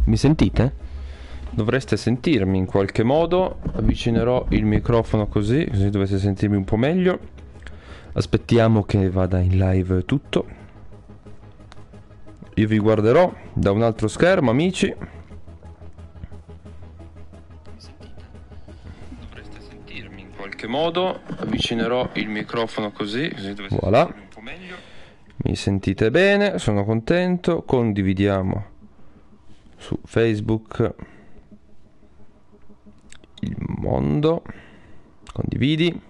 Mi sentite? Dovreste sentirmi in qualche modo. Avvicinerò il microfono così dovete sentirmi un po' meglio. Aspettiamo che vada in live tutto. Io vi guarderò da un altro schermo, amici. Dovreste sentirmi in qualche modo. Avvicinerò il microfono così dovete voilà. Sentirmi un po' meglio. Mi sentite bene, sono contento. Condividiamo su Facebook il mondo. Condividi.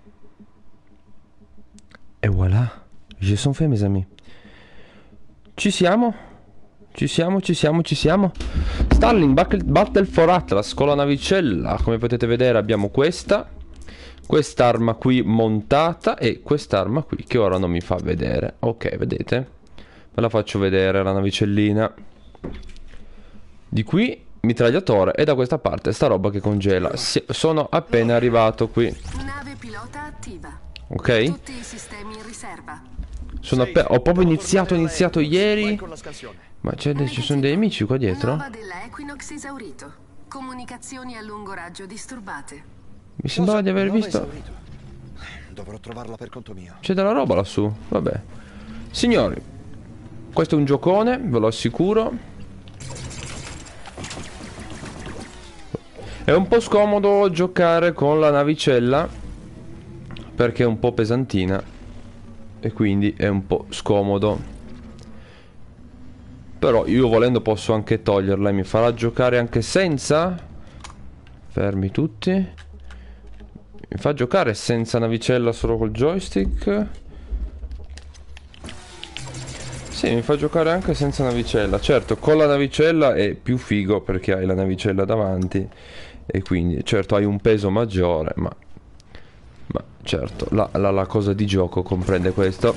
E voilà. Je sont fait, mes amis. Ci siamo? Ci siamo. Starling Battle for Atlas con la navicella. Come potete vedere abbiamo quest'arma qui montata e quest'arma qui che ora non mi fa vedere. Ok, vedete? Ve la faccio vedere la navicellina. Di qui mitragliatore e da questa parte sta roba che congela. Sono appena arrivato qui. Nave pilota attiva. Ok? Tutti i sistemi in riserva. Ho proprio iniziato ieri. Ma ci sono dei nemici qua dietro? Nova della Equinox esaurito. Comunicazioni a lungo raggio disturbate. Mi sembrava di aver visto. Dovrò trovarla per conto mio. C'è della roba lassù. Vabbè. Signori, questo è un giocone, ve lo assicuro. È un po' scomodo giocare con la navicella perché è un po' pesantina e quindi è un po' scomodo. Però io volendo posso anche toglierla e mi farà giocare anche senza. Fermi tutti. Mi fa giocare senza navicella solo col joystick. Sì, mi fa giocare anche senza navicella. Certo, con la navicella è più figo perché hai la navicella davanti e quindi certo hai un peso maggiore, ma certo la cosa di gioco comprende questo.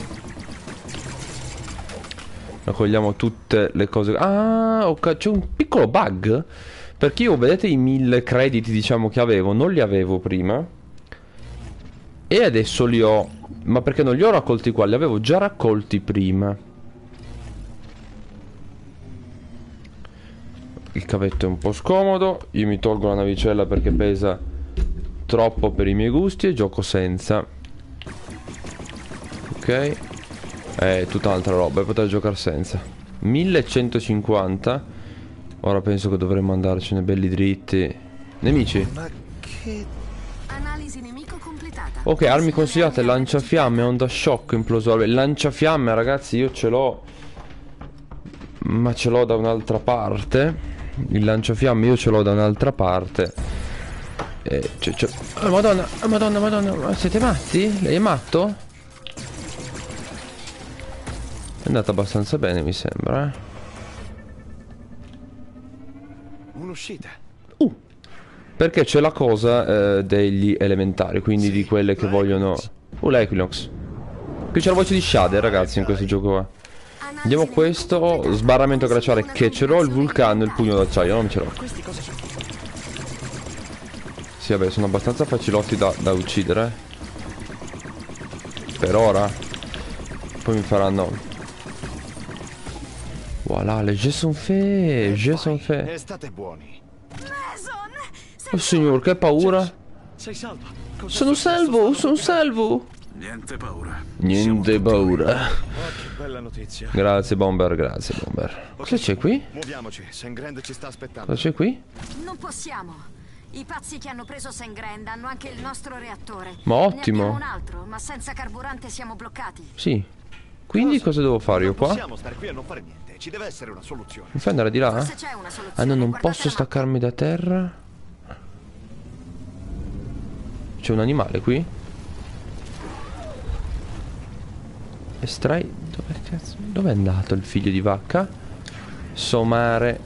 Raccogliamo tutte le cose. Ah, ok, c'è un piccolo bug perché io, vedete, i 1000 crediti diciamo che avevo non li avevo prima e adesso li ho. Ma perché non li ho raccolti qua? Li avevo già raccolti prima. Il cavetto è un po' scomodo. Io mi tolgo la navicella perché pesa troppo per i miei gusti e gioco senza. Ok. È tutta un'altra roba, potrei giocare senza. 1150. Ora penso che dovremmo andarcene belli dritti. Nemici. Ma che... Analisi nemico completata. Ok, armi consigliate: lanciafiamme, onda shock, implosore. Lanciafiamme, ragazzi, io ce l'ho, ma ce l'ho da un'altra parte. Il lanciafiamme io ce l'ho da un'altra parte. Oh, madonna, ma siete matti? Lei è matto? È andata abbastanza bene, mi sembra, Un'uscita. perché c'è la cosa degli elementari, quindi di quelle che vogliono. L'Equinox. Qui c'è la voce di Shader, ragazzi, in questo gioco qua. Andiamo questo. Sbarramento glaciale che ce l'ho. Il vulcano e il pugno d'acciaio non ce l'ho. Sì, vabbè, sono abbastanza facilotti da uccidere. Per ora. Poi mi faranno. Voilà, le jeux sont faits. E state buoni. Oh signor, che paura. Sei salvo. Sono salvo. Niente paura. Niente paura. Oh, che bella notizia. Grazie Bomber, Cosa c'è qui? Muoviamoci, Sengrand ci sta aspettando. Cosa c'è qui? Non possiamo. I pazzi che hanno preso Sengrand hanno anche il nostro reattore. Ma ottimo. Ne abbiamo un altro, ma senza carburante siamo bloccati. Sì. Quindi cosa devo fare io Non qua? possiamo stare qui a non fare niente. Ci deve essere una soluzione. Mi fai andare di là? Forse c'è una soluzione. Ah no, non Guardate posso la mappa. staccarmi da terra. C'è un animale qui? Estrai. Dove cazzo? Dov'è andato il figlio di vacca? Somare.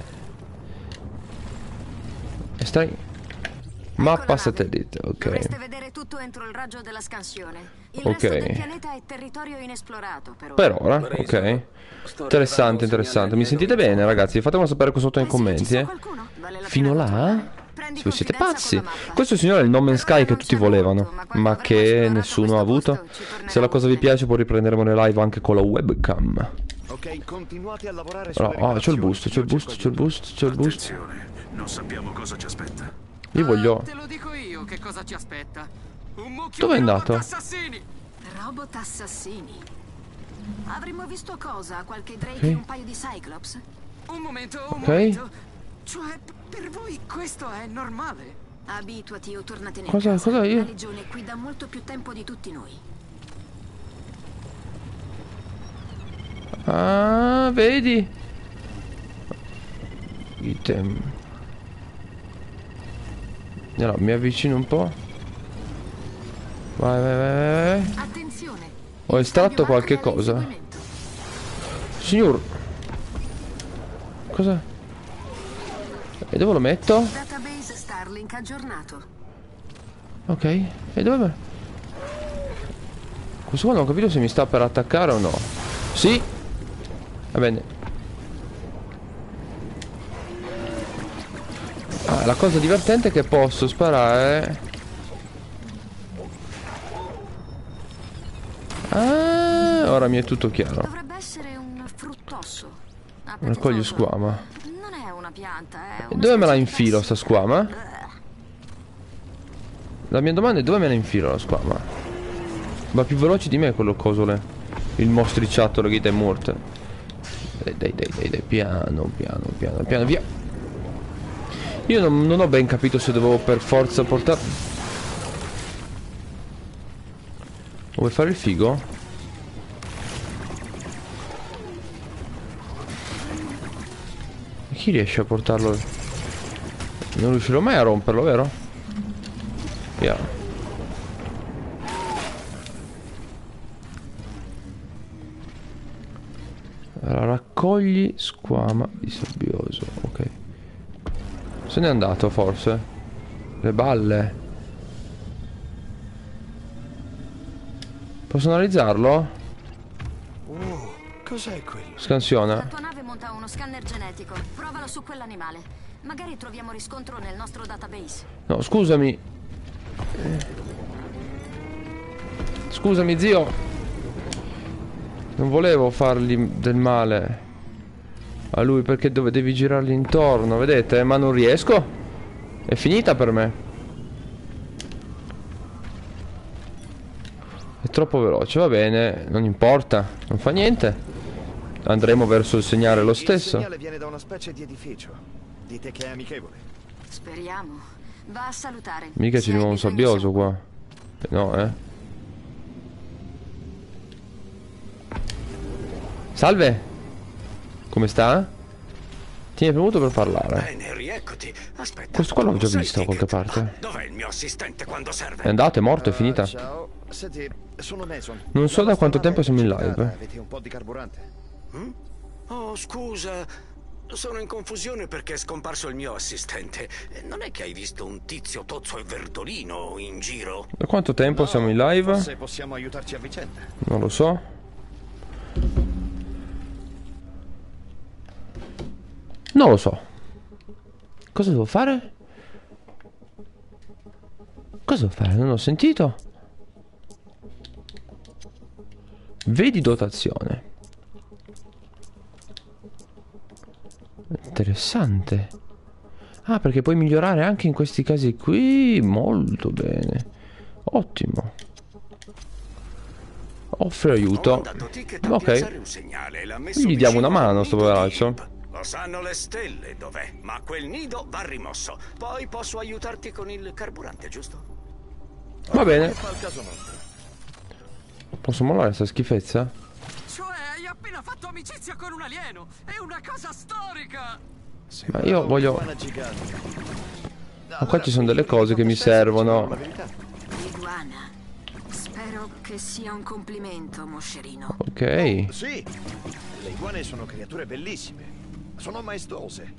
Estrai. Mappa satellite, ok. Dovreste vedere tutto entro il raggio della scansione. Il Ok. resto del pianeta è territorio inesplorato per ora. Per ora, ok. Interessante. Mi sentite bene, ragazzi? Fatemelo sapere qua sotto nei commenti, Qualcuno? Vale la Fino pena là? controllare. Prendi Se voi siete confidenza pazzi. con la mappa. Questo signore è il No Man's Sky che Non tutti ci hanno volevano, avuto, ma quando ma avremo che esplorato nessuno ha questo avuto. posto, ci torneremo Se la cosa vi utili. piace poi riprenderemo le live anche con la webcam. Ok, continuate a lavorare Allora, sulle c'ho il riparazioni. boost, c'ho il Io boost, cerco c'ho il di- boost, c'ho il boost. Attenzione, non sappiamo cosa ci aspetta. Io voglio... Te lo dico io che cosa ci aspetta. Un mucchio Dove è di andato? robot assassini. Robot assassini. Avremmo visto cosa? Qualche Drake Sì. e un paio di Cyclops? Un momento, un Ok. momento. Cioè, per voi questo è normale? Abituati o tornatene Cosa- a casa. cosa io? La Legione qui da molto più tempo di tutti noi. Ah, vedi? Item. Allora, mi avvicino un po'. Vai, vai, vai, vai, vai. Attenzione. Ho estratto qualche materiale cosa. inseguimento. Signor. Cosa? E dove lo metto? Database Starlink aggiornato. Ok. E dove? Questo qua non ho capito se mi sta per attaccare o no. Sì. Va bene. Ah, la cosa divertente è che posso sparare. Ah, ora mi è tutto chiaro. Dovrebbe essere un fruttosso. Raccogli Appetitoso. squama. Non è una pianta, è E una dove me la specie di infilo pezzo. sta squama? La mia domanda è dove me la infilo la squama? Va più veloce di me quello cosole. Il mostriciattolo che è morto. Dai, piano, piano, piano, piano, via. Io non ho ben capito se dovevo per forza portare... Vuoi fare il figo? E chi riesce a portarlo? Non riuscirò mai a romperlo, vero? Via. Allora, raccogli squama di sabbioso. Ok. Se n'è andato forse. Le balle. Posso analizzarlo? Cos'è quello? La Scansiona. tua nave monta uno scanner genetico. Provalo su quell'animale. Magari troviamo riscontro nel nostro database. No, scusami. Scusami, zio. Non volevo fargli del male a lui perché devi girargli intorno, vedete? Ma non riesco. È finita per me. È troppo veloce, va bene, non importa, non fa niente. Andremo verso il segnale lo Il stesso. segnale viene da una specie di edificio. Dite che è amichevole. Speriamo. Va a salutare. Mica Se ci vuole hai un bisogno sabbioso siamo qua. No, Salve. Come sta? Ti è venuto per parlare. Bene, rieccoti. Aspetta. Questo qua l'ho già cos'è visto da il qualche ticket? parte. Dov'è il mio assistente quando serve? È andato, è morto, è finita. Ciao. Senti, sono Mason. Non so La da quanto nostra tempo siamo in nave è live. circolata. Avete un po' di carburante? Oh, scusa. Sono in confusione perché è scomparso il mio assistente. Non è che hai visto un tizio tozzo e verdolino in giro? Da quanto tempo siamo in live? Forse possiamo aiutarci a vicenda. Non lo so. Non lo so. Cosa devo fare? Cosa devo fare? Non ho sentito. Vedi dotazione. Interessante. Ah, perché puoi migliorare anche in questi casi qui. Molto bene. Ottimo. Offre Ho aiuto. mandato ticket a Ok. piazzare un segnale e l'ha messo Gli diamo vicino una mano al a sto nido di poveraccio. Imp. Lo sanno le stelle dov'è, ma quel nido va rimosso. Poi posso aiutarti con il carburante, giusto? Va bene. Fa il caso nostro. Posso mollare sta schifezza? Cioè, hai appena fatto amicizia con un alieno. È una cosa storica. Ma io voglio... Iguana gigante. Ma qua ci sono delle cose che mi servono. La verità. Iguana. Spero che sia un complimento, moscerino. Ok. Sì, le iguane sono creature bellissime. Sono maestose.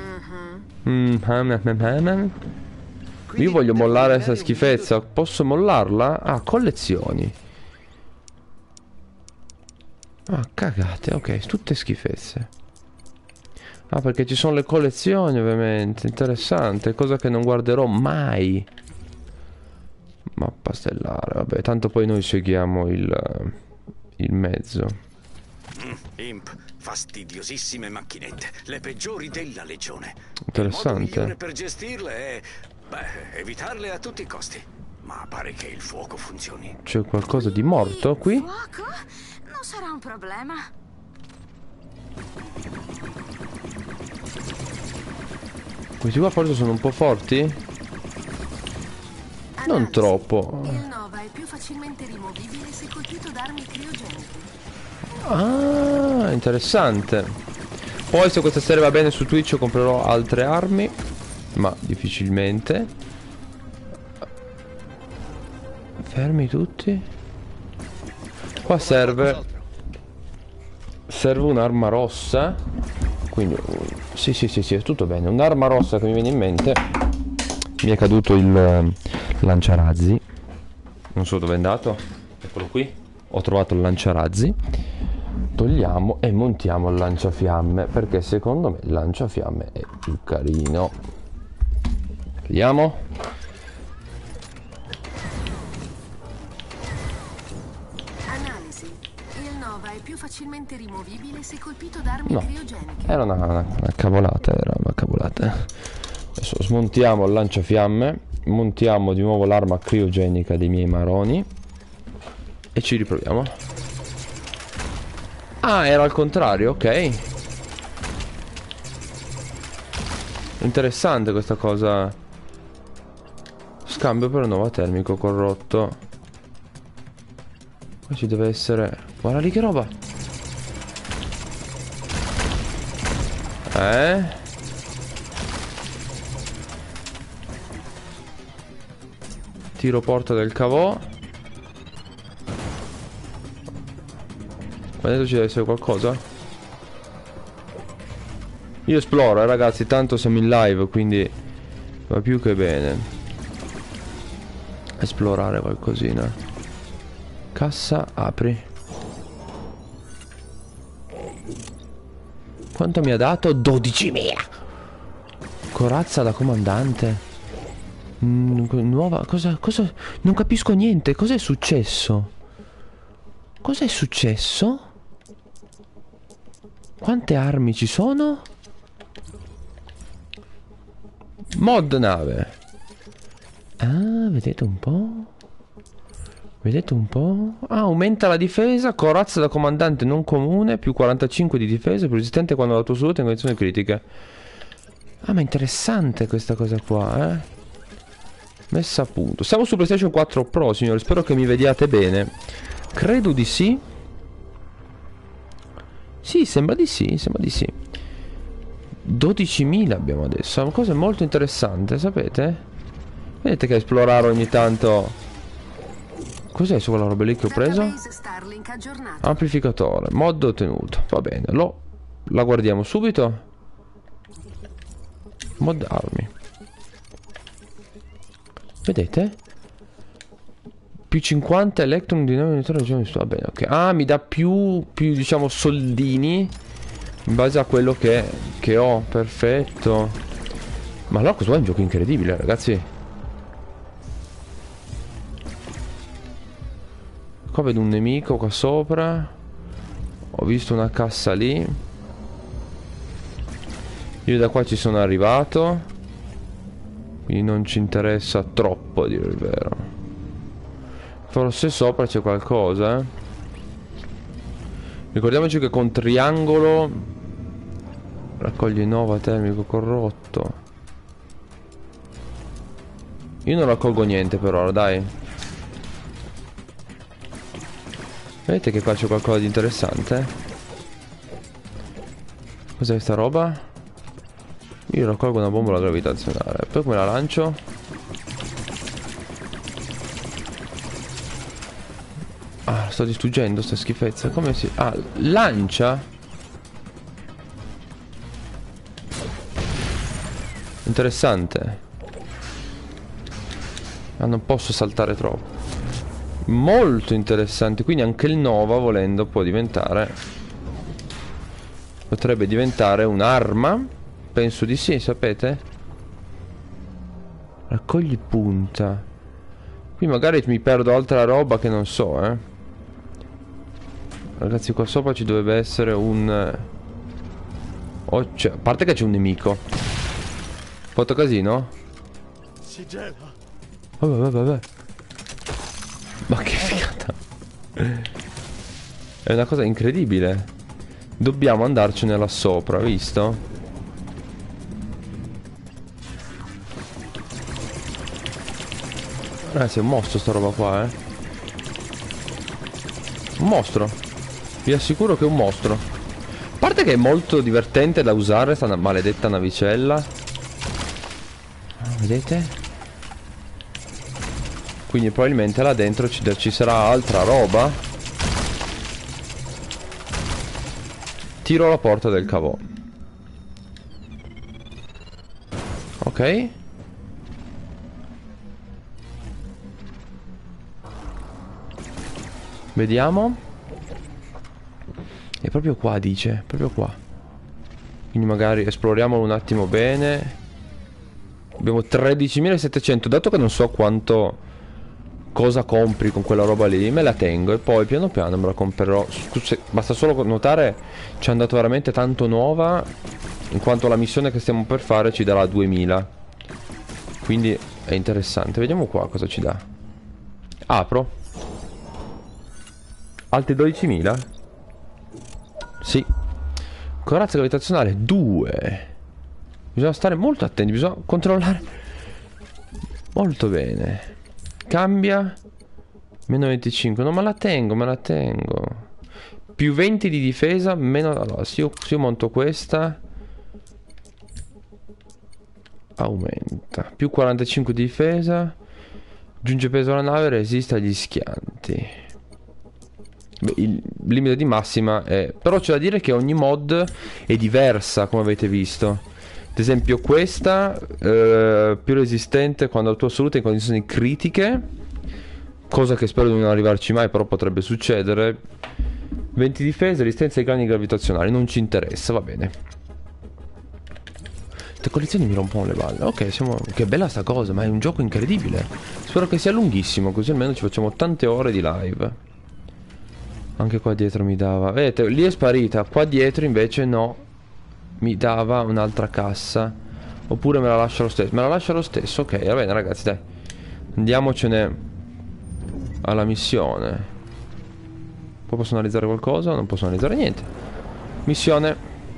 Quindi Io voglio devo mollare ordinare questa un schifezza. Posso mollarla? Ah, collezioni. Ah, cagate, ok, tutte schifezze. Ah, perché ci sono le collezioni, ovviamente. Interessante, cosa che non guarderò mai. Mappa stellare, vabbè, tanto poi noi seguiamo il mezzo. Imp, Fastidiosissime macchinette, le peggiori della Legione. Interessante. Il modo migliore per gestirle è, evitarle a tutti i costi. Ma pare che il fuoco funzioni. C'è qualcosa di morto qui? Fuoco? Non sarà un problema. Questi qua forse sono un po' forti? Non Analisi. troppo. Il Nova è più facilmente rimovibile se colpito da armi criogeniche. Ah, interessante. Poi se questa serie va bene su Twitch comprerò altre armi, ma difficilmente. Fermi tutti. Qua serve un'arma rossa. Quindi sì, è tutto bene. Un'arma rossa che mi viene in mente. Mi è caduto il lanciarazzi. Non so dove è andato. Eccolo qui. Ho trovato il lanciarazzi. Togliamo e montiamo il lanciafiamme, perché secondo me il lanciafiamme è più carino. Vediamo. Analisi. Il Nova è più facilmente rimovibile se colpito da armi No, criogeniche. era una cavolata, era una cavolata. Adesso smontiamo il lanciafiamme, montiamo di nuovo l'arma criogenica dei miei maroni e ci riproviamo. Ah, era al contrario, ok. Interessante questa cosa. Scambio per nuovo termico corrotto. Qua ci deve essere... Guarda lì che roba. Tiro porta del cavò. Qua dentro ci deve essere qualcosa. Io esploro, ragazzi, tanto siamo in live, quindi va più che bene esplorare qualcosina. Cassa, apri. Quanto mi ha dato? 12.000. Corazza da comandante. Nuova... Cosa... Non capisco niente. Cos'è successo? Cos'è successo? Quante armi ci sono? Mod nave. Ah, vedete un po'? Vedete un po'? Ah, aumenta la difesa. Corazza da comandante non comune. Più 45 di difesa. Più resistente quando la tua salute è in condizioni critiche. Ah, ma interessante questa cosa qua, eh. Messa a punto. Siamo su PlayStation 4 Pro, signori. Spero che mi vediate bene. Credo di sì. Sì, sembra di sì, sembra di sì. 12.000 abbiamo adesso. È una cosa molto interessante, sapete? Vedete che esplorare ogni tanto. Cos'è su quella roba lì che ho preso? Database Starlink aggiornato. Amplificatore, mod ottenuto. Va bene, la guardiamo subito. Mod armi. Vedete? Più 50 electron di 9 regioni. Va bene, ok. Ah, mi dà più diciamo soldini in base a quello che ho. Perfetto. Ma allora questo è un gioco incredibile, ragazzi. Qua vedo un nemico qua sopra. Ho visto una cassa lì. Io da qua ci sono arrivato. Quindi non ci interessa troppo, a dire il vero. Forse sopra c'è qualcosa, eh. Ricordiamoci che con triangolo raccoglie nova termico corrotto. Io non raccolgo niente per ora, dai. Vedete che qua c'è qualcosa di interessante? Cos'è questa roba? Io raccolgo una bombola gravitazionale. Poi come la lancio? Ah, sto distruggendo sta schifezza. Come si... Ah, lancia? Interessante. Ma non posso saltare troppo. Molto interessante. Quindi anche il Nova, volendo, può diventare... Potrebbe diventare un'arma. Penso di sì, sapete? Raccogli punta. Qui magari mi perdo altra roba che non so, eh. Ragazzi, qua sopra ci dovrebbe essere un... Oh, cioè, a parte che c'è un nemico. Fatto casino? Si gela. Vabbè. Ma che figata. È una cosa incredibile. Dobbiamo andarcene là sopra, visto? Ragazzi, è un mostro sta roba qua, Un mostro. Vi assicuro che è un mostro. A parte che è molto divertente da usare sta maledetta navicella. Vedete? Quindi probabilmente là dentro ci sarà altra roba. Tiro la porta del cavò. Ok. Vediamo. È proprio qua, dice. Proprio qua. Quindi magari esploriamolo un attimo bene. Abbiamo 13.700. Dato che non so quanto... cosa compri con quella roba lì, me la tengo. E poi piano piano me la comprerò. Basta solo notare, ci è andato veramente tanto nuova, in quanto la missione che stiamo per fare ci darà 2000. Quindi è interessante. Vediamo qua cosa ci dà. Apro. Altri 12.000? Sì. Corazza gravitazionale 2. Bisogna stare molto attenti, bisogna controllare molto bene. Cambia. Meno 25. No, ma la tengo, me la tengo. Più 20 di difesa, meno... Allora, se io monto questa, aumenta. Più 45 di difesa. Aggiunge peso alla nave, resiste agli schianti. Beh, il limite di massima è... Però c'è da dire che ogni mod è diversa, come avete visto. Ad esempio questa più resistente quando auto assoluta in condizioni critiche, cosa che spero di non arrivarci mai, però potrebbe succedere. 20 difesa, resistenza ai danni gravitazionali. Non ci interessa, va bene. Queste collezioni mi rompono le balle. Ok, siamo... Che bella sta cosa, ma è un gioco incredibile. Spero che sia lunghissimo, così almeno ci facciamo tante ore di live. Anche qua dietro mi dava... Vedete, lì è sparita. Qua dietro invece no. Mi dava un'altra cassa. Oppure me la lascia lo stesso. Me la lascia lo stesso, ok, va bene ragazzi, dai. Andiamocene alla missione. Poi posso analizzare qualcosa? Non posso analizzare niente. Missione.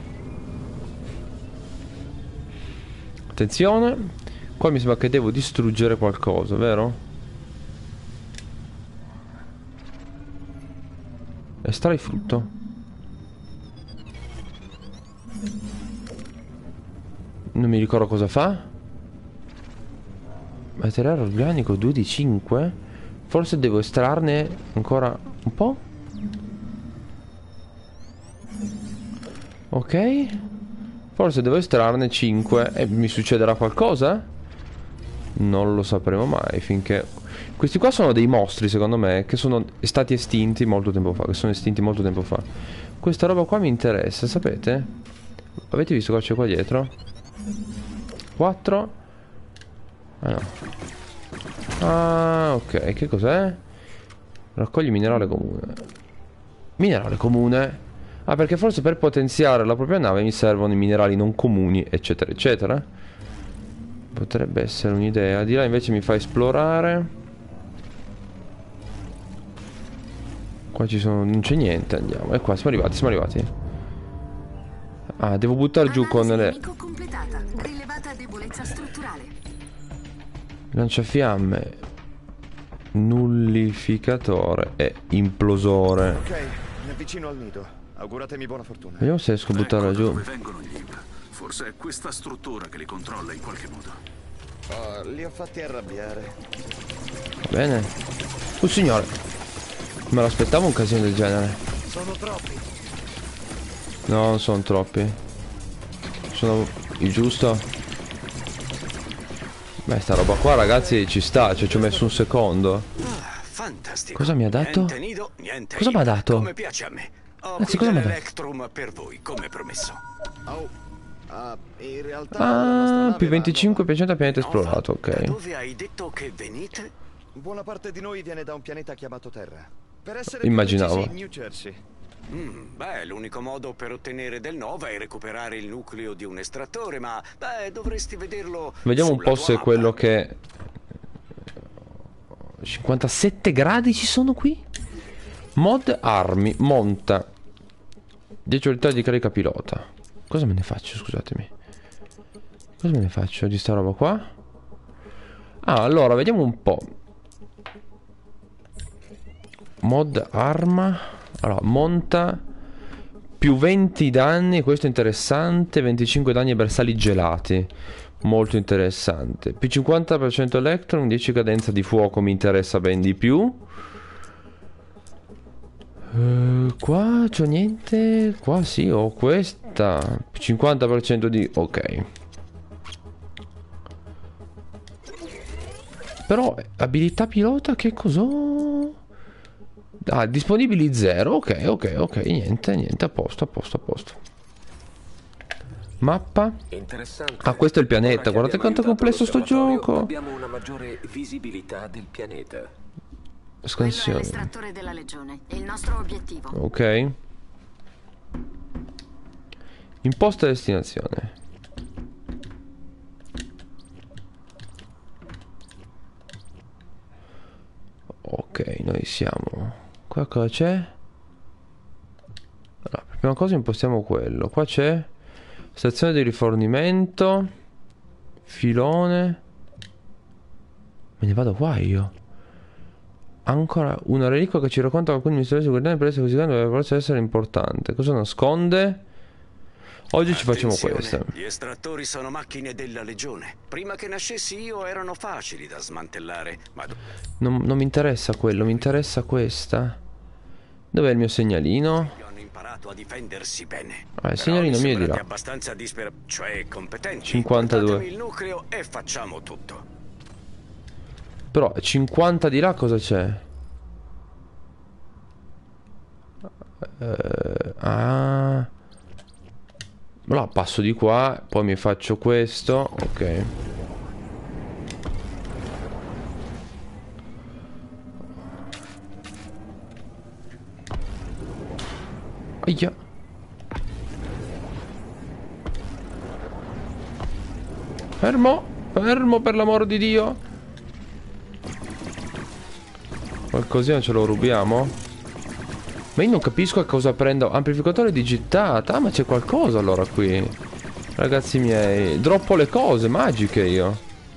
Attenzione. Qua mi sembra che devo distruggere qualcosa, vero? Estrai frutto. Non mi ricordo cosa fa. Materiale organico 2 di 5. Forse devo estrarne ancora un po'. Ok. Forse devo estrarne 5. E mi succederà qualcosa? Non lo sapremo mai finché... Questi qua sono dei mostri secondo me, che sono stati estinti molto tempo fa. Questa roba qua mi interessa, sapete? Avete visto cosa c'è qua dietro? 4. Ah no. Ah ok, che cos'è? Raccogli minerale comune. Minerale comune? Ah, perché forse per potenziare la propria nave mi servono i minerali non comuni, eccetera eccetera. Potrebbe essere un'idea. Di là invece mi fa esplorare. Qua ci sono... non c'è niente, andiamo. E qua siamo arrivati. Ah, devo buttare giù con le... Rilevata debolezza strutturale. Lanciafiamme, nullificatore e implosore. Ok, mi avvicino al nido. Auguratemi buona fortuna. Vediamo se riesco a buttarla giù. Dove vengono gli Imp? Forse è questa struttura che li controlla in qualche modo. Oh, li ho fatti arrabbiare. Va bene. Oh signore, me l'aspettavo un casino del genere. Sono troppi. No, non sono troppi. Sono il giusto. Beh, sta roba qua ragazzi ci sta, cioè ci ho messo un secondo. Fantastico. Cosa mi ha dato? Niente nido, niente Cosa mi ha dato? Come piace a me. Ho Anzi, qui cosa mi ha dato? Electrum per voi, come promesso. Oh, in realtà la nostra nave più va 25% al pianeta esplorato, Da ok. dove hai detto che venite? Buona parte di noi viene da un pianeta chiamato Terra. Per essere Immaginavo. più precisi, New Jersey. Beh, l'unico modo per ottenere del Nova è recuperare il nucleo di un estrattore, ma beh, dovresti vederlo. Vediamo un sulla po' tua se mappa. quello che... 57 gradi ci sono qui? Mod armi, monta. 10 unità di carica pilota. Cosa me ne faccio, scusatemi? Cosa me ne faccio di sta roba qua? Ah, allora, vediamo un po'. Mod arma. Allora, monta più 20 danni, questo è interessante. 25 danni ai bersagli gelati, molto interessante. Più 50% electron, 10 cadenza di fuoco, mi interessa ben di più. Qua c'ho niente. Qua sì, ho questa 50% di... ok. Però abilità pilota che cos'ho? Ah, disponibili 0. Ok. Niente, a posto. Mappa. Interessante. Ah, questo è il pianeta. Ora Guardate che quanto è abbiamo complesso sto aiutato l'osservatorio, gioco. Abbiamo una maggiore visibilità del pianeta. Quello è Scansione. l'estrattore della Legione. È il nostro obiettivo. Ok. Imposta destinazione. Ok, noi siamo... Qua cosa c'è? Allora, per prima cosa impostiamo quello. Qua c'è stazione di rifornimento. Filone. Me ne vado qua io. Ancora una reliquia che ci racconta che alcuni misteri guardiani per essere così grande dovrebbe essere importante. Cosa nasconde? Oggi ci facciamo Attenzione, questa. Gli estrattori sono macchine della Legione. Prima che nascessi io erano facili da smantellare, ma Non mi interessa quello, mi interessa questa. Dov'è il mio segnalino? hanno imparato a difendersi bene. Ah, il segnalino mio è di là. Abbastanza cioè competenti. 52. Portatemi il nucleo e facciamo tutto. Però 50 di là cosa c'è? Ah. Allora passo di qua, poi mi faccio questo. Ok. Aia. Fermo, fermo per l'amor di Dio. Qualcosina ce lo rubiamo? Ma io non capisco a cosa prendo. Amplificatore digitata. Ah, ma c'è qualcosa allora qui. Ragazzi miei, droppo le cose magiche io.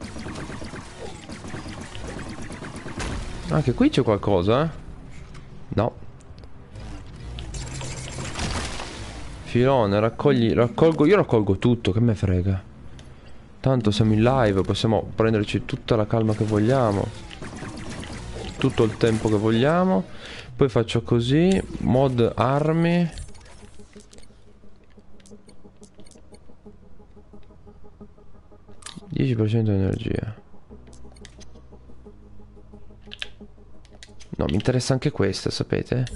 Anche qui c'è qualcosa, eh? No. Filone, raccolgo. Io raccolgo tutto, che me frega. Tanto siamo in live, possiamo prenderci tutta la calma che vogliamo. Tutto il tempo che vogliamo. Poi faccio così. Mod armi. $10% di energia. No, mi interessa anche questa, sapete?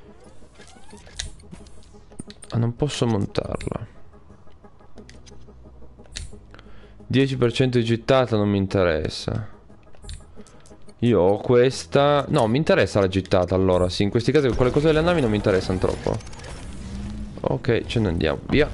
Ah, non posso montarla. 10% di gittata non mi interessa. Io ho questa. No, mi interessa la gittata allora. Sì, in questi casi quelle cose delle navi non mi interessano troppo. Ok, ce ne andiamo. Via.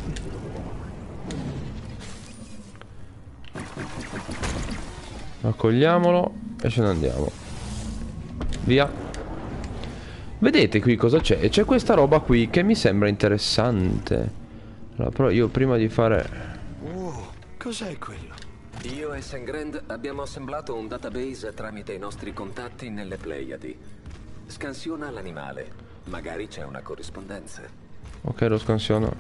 Raccogliamolo e ce ne andiamo. Via. Vedete qui cosa c'è? C'è questa roba qui che mi sembra interessante. Allora, però io prima di fare... Cos'è quello? Io e Sengrand abbiamo assemblato un database tramite i nostri contatti nelle Pleiadi. Scansiona l'animale. Magari c'è una corrispondenza. Ok, lo scansiono.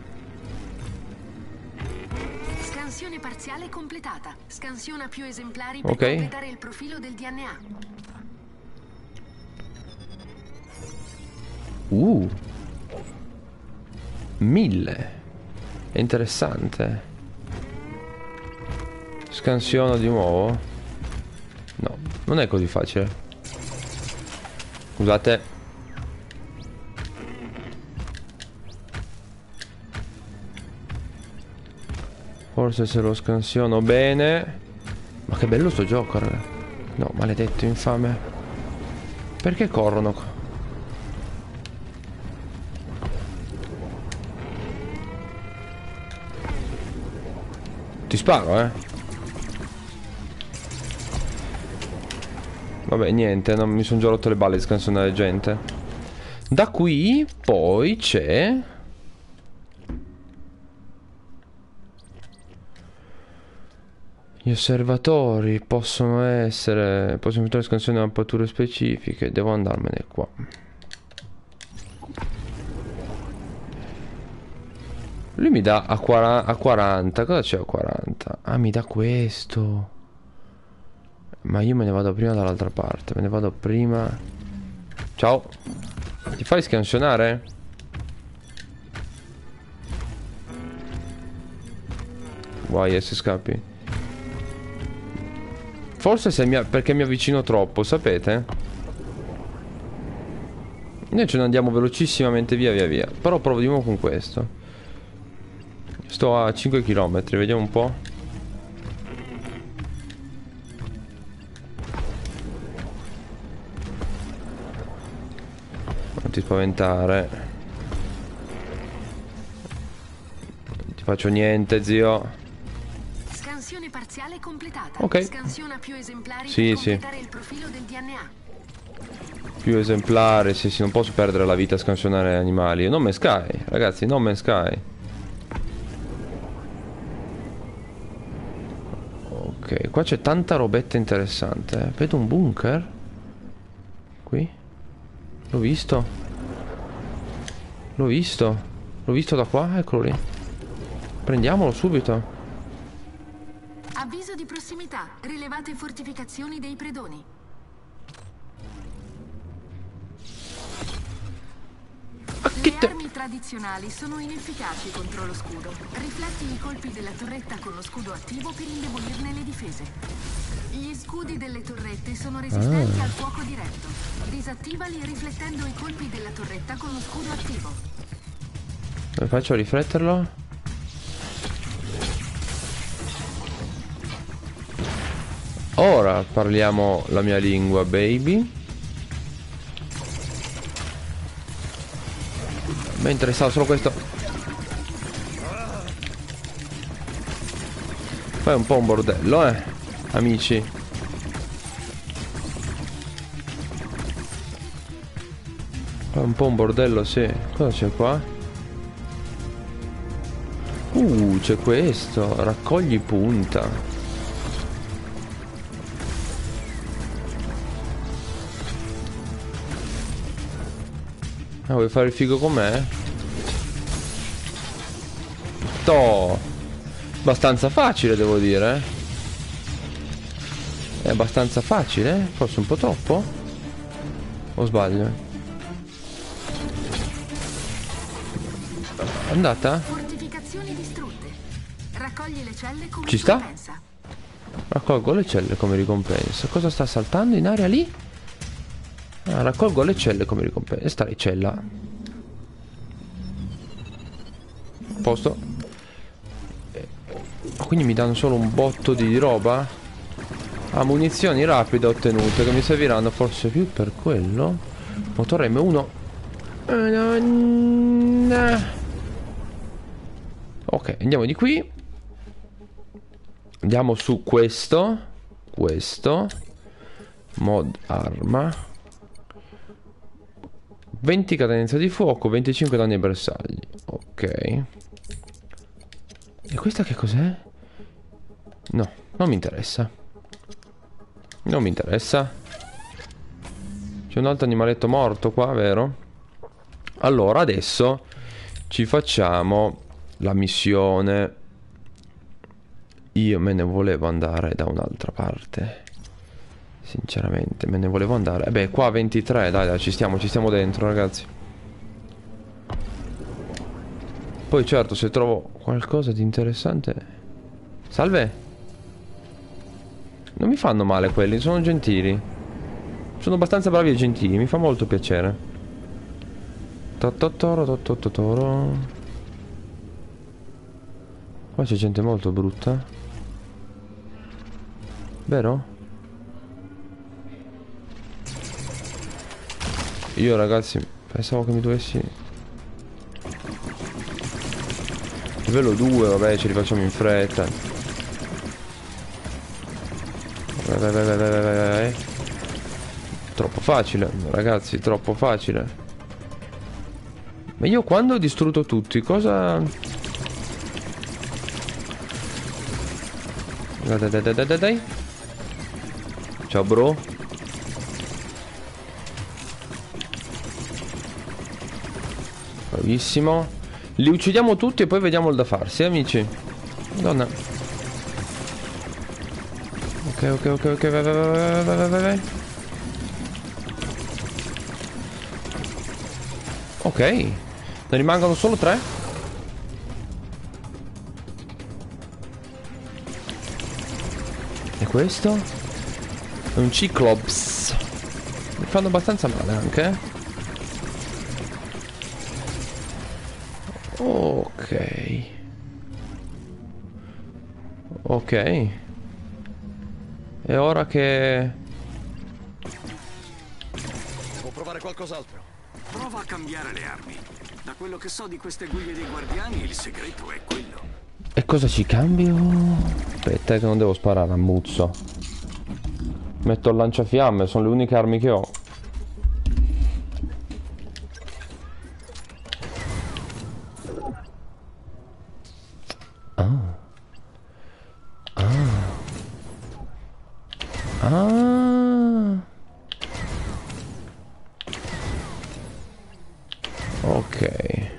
Scansione parziale completata. Scansiona più esemplari per Ok. completare il profilo del DNA. 1000. È interessante. Scansiono di nuovo? No, non è così facile. Scusate. Forse se lo scansiono bene. Ma che bello sto gioco, raga. No, maledetto, infame. Perché corrono qua? Ti sparo, eh. Vabbè, niente, non mi sono già rotto le balle di scansonare gente. Da qui poi c'è... Gli osservatori possono essere... Possono effettuare scansioni di mappature specifiche. Devo andarmene qua. Lui mi dà a 40. Cosa c'è a 40? Ah, mi dà questo. Ma io me ne vado prima dall'altra parte. Me ne vado prima. Ciao. Ti fai scansionare? Guai se scappi. Forse se perché mi avvicino troppo, sapete? Noi ce ne andiamo velocissimamente via. Però proviamo con questo. Sto a 5 km, vediamo un po'. Non ti spaventare. Non ti faccio niente, zio. Scansione parziale completata. Ok. Scansiona più esemplari Sì, per sì. completare il profilo del DNA. Più esemplare, sì, non posso perdere la vita a scansionare animali. No Man's Sky, ragazzi, No Man's Sky. Ok, qua c'è tanta robetta interessante. Vedo un bunker. Qui. L'ho visto. L'ho visto da qua, eccolo lì. Prendiamolo subito. Avviso di prossimità. Rilevate fortificazioni dei predoni. Le armi tradizionali sono inefficaci contro lo scudo. Rifletti i colpi della torretta con lo scudo attivo per indebolirne le difese. Gli scudi delle torrette sono resistenti al fuoco diretto. Disattivali riflettendo i colpi della torretta con lo scudo attivo. Come faccio a rifletterlo? Ora parliamo la mia lingua, baby. Mi interessava solo questo. Poi è un po' un bordello, amici. Poi è un po' un bordello, sì. Cosa c'è qua? C'è questo. Raccogli punta. Ah, vuoi fare il figo con me? Toh. Abbastanza facile, devo dire. È abbastanza facile? Forse un po' troppo? O sbaglio? È andata? Fortificazioni distrutte. Raccogli le celle come Ci sta? ricompensa. Raccolgo le celle come ricompensa. Cosa sta saltando in aria lì? Ah, raccolgo le celle come ricompensa. Sta cella. Posto. Quindi mi danno solo un botto di roba? Ah, munizioni rapide ottenute che mi serviranno forse più per quello. Motore M1. Ok, andiamo di qui. Andiamo su questo. Mod arma. 20 cadenza di fuoco, 25 danni ai bersagli. Ok. E questa che cos'è? No, non mi interessa. Non mi interessa. C'è un altro animaletto morto qua, vero? Allora, adesso ci facciamo la missione. Io me ne volevo andare da un'altra parte. Sinceramente me ne volevo andare. Beh, qua 23, dai, ci stiamo dentro, ragazzi. Poi certo, se trovo qualcosa di interessante. Salve. Non mi fanno male quelli, sono gentili. Sono abbastanza bravi e gentili, mi fa molto piacere. Totoro. Qua c'è gente molto brutta. Vero? Io ragazzi pensavo che mi dovessi... Livello 2, vabbè, ce li facciamo in fretta. Vai, vai, vai, vai, vai, vai, vai. Troppo facile, ragazzi, troppo facile. Ma io quando ho distrutto tutti, cosa... Dai, dai, dai, dai, dai, dai. Ciao, bro. Bravissimo. Li uccidiamo tutti e poi vediamo il da farsi, amici. Madonna. Ok, ok, ok, ok, vai, vai, vai, vai, vai, vai. Ok. Ne rimangono solo 3. E questo? È un Cyclops. Mi fanno abbastanza male anche, eh. Ok. Ok. E ora che... Devo provare qualcos'altro. Prova a cambiare le armi. Da quello che so di queste guglie dei guardiani, il segreto è quello. E cosa ci cambio? Aspetta che non devo sparare a muzzo. Metto il lanciafiamme, sono le uniche armi che ho. Ok.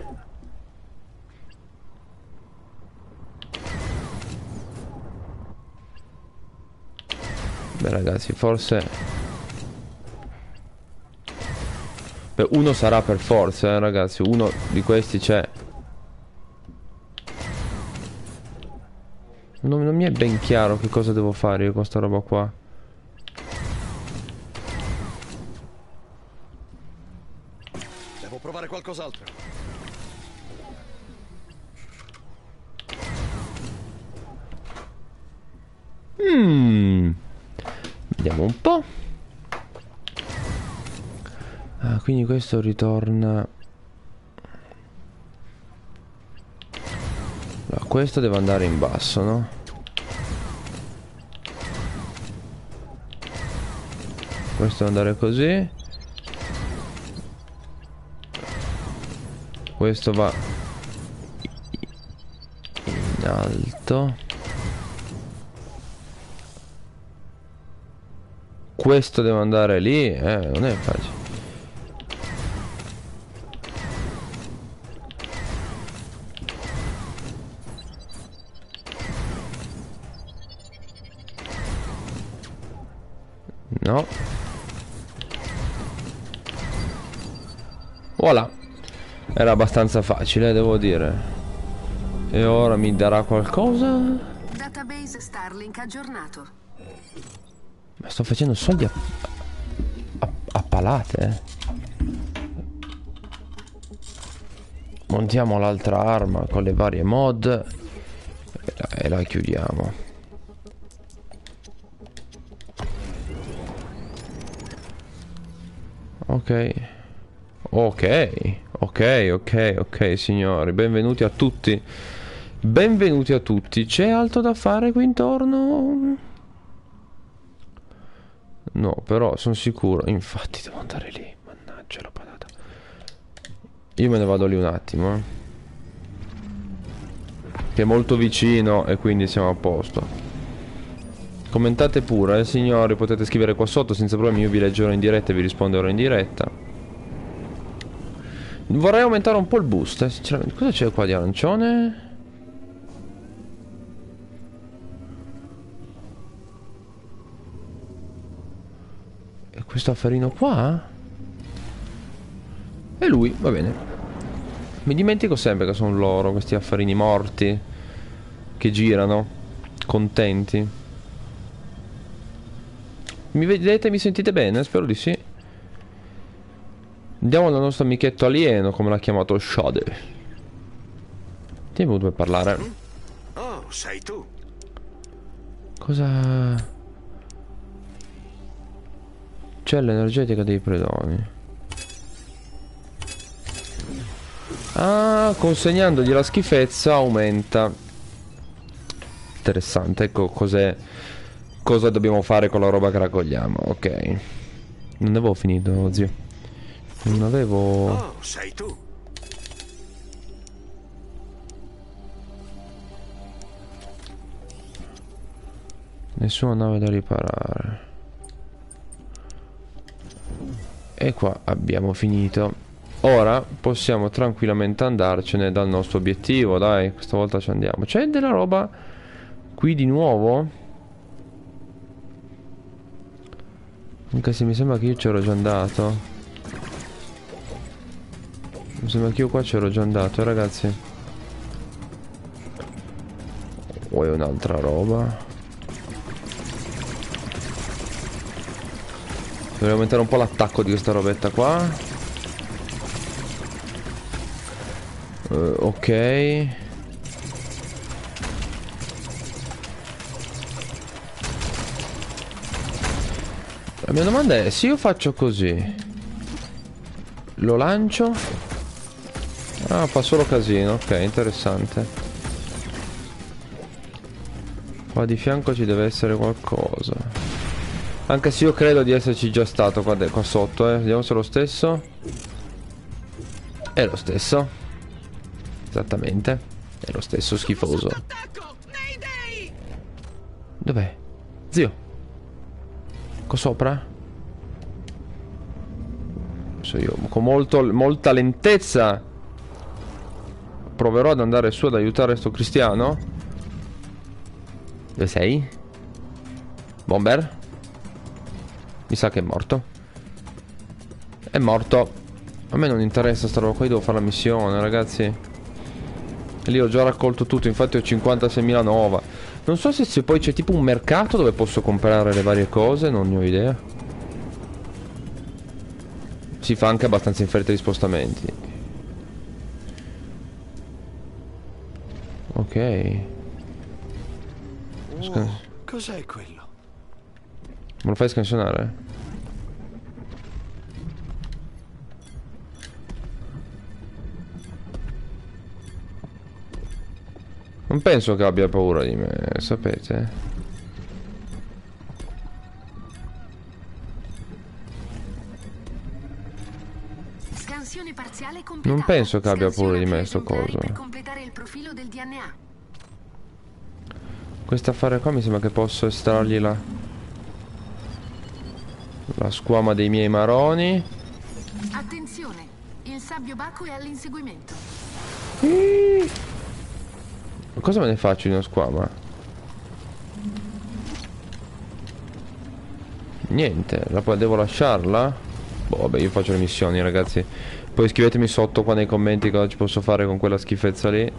Beh ragazzi, forse... Beh, uno sarà per forza, ragazzi. Uno di questi c'è. Non mi è ben chiaro che cosa devo fare io con sta roba qua. Devo provare qualcos'altro. Vediamo un po'. Ah, quindi questo ritorna... Allora, questo deve andare in basso, no? Questo deve andare così. Questo va in alto. Questo deve andare lì, non è facile. No. Voilà. Era abbastanza facile, devo dire. E ora mi darà qualcosa? Database Starlink aggiornato. Ma sto facendo soldi a palate, eh. Montiamo l'altra arma con le varie mod e la chiudiamo. Ok. Ok signori, benvenuti a tutti. Benvenuti a tutti. C'è altro da fare qui intorno? No, però sono sicuro. Infatti devo andare lì. Mannaggia la patata. Io me ne vado lì un attimo, eh. Che è molto vicino e quindi siamo a posto. Commentate pure, signori. Potete scrivere qua sotto senza problemi. Io vi leggerò in diretta e vi risponderò in diretta. Vorrei aumentare un po' il boost, sinceramente. Cosa c'è qua di arancione? E questo affarino qua? E lui, va bene. Mi dimentico sempre che sono loro, questi affarini morti che girano, contenti. Mi vedete, mi sentite bene? Spero di sì. Andiamo dal nostro amichetto alieno, come l'ha chiamato Shade. Ti è venuto per parlare? Oh, sei tu. Cosa... Cella energetica dei predoni. Ah, consegnandogli la schifezza aumenta. Interessante, ecco cos'è cosa dobbiamo fare con la roba che raccogliamo. Ok. Non avevo finito, zio. Non avevo... Oh, sei tu. Nessuna nave da riparare. E qua abbiamo finito. Ora possiamo tranquillamente andarcene dal nostro obiettivo. Dai, questa volta ci andiamo. C'è della roba qui di nuovo? Anche se mi sembra che io c'ero già andato. Mi sembra che io qua c'ero già andato, ragazzi. Vuoi un'altra roba? Dovrei aumentare un po' l'attacco di questa robetta qua. Ok. La mia domanda è, se io faccio così, lo lancio? Ah, fa solo casino, ok, interessante. Qua di fianco ci deve essere qualcosa. Anche se io credo di esserci già stato qua sotto, vediamo se è lo stesso. È lo stesso. Esattamente. È lo stesso schifoso. Dov'è? Zio. Qua sopra? So io, con molta lentezza proverò ad andare su ad aiutare sto cristiano. Dove sei? Bomber? Mi sa che è morto. È morto. A me non interessa sta roba qua, io devo fare la missione, ragazzi. E lì ho già raccolto tutto, infatti ho 56.000 nova. Non so se poi c'è tipo un mercato dove posso comprare le varie cose, non ne ho idea. Si fa anche abbastanza in fretta di spostamenti. Ok. Wow, cos'è quello? Me lo fai scansionare? Non penso che abbia paura di me, sapete? Scansione parziale completata. Non penso che abbia paura di me sto Scansione coso. per completare il profilo del DNA. Questo affare qua mi sembra che posso estrargli la squama dei miei maroni. Attenzione, il sabbio baco è all'inseguimento. Cosa me ne faccio di una squama? Niente, devo lasciarla? Boh, vabbè, io faccio le missioni, ragazzi. Poi scrivetemi sotto qua nei commenti cosa ci posso fare con quella schifezza lì.